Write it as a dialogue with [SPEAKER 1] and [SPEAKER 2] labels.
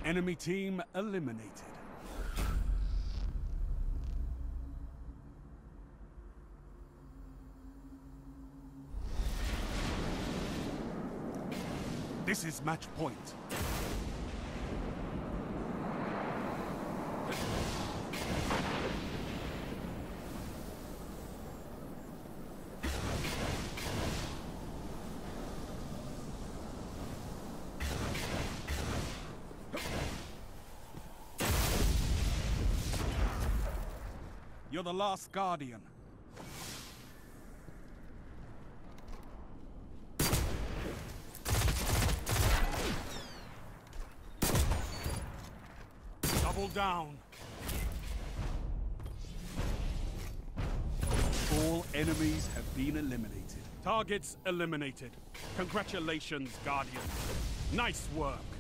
[SPEAKER 1] Enemy team eliminated. This is match point. You're the last Guardian. Double down. All enemies have been eliminated. Targets eliminated. Congratulations, Guardian. Nice work.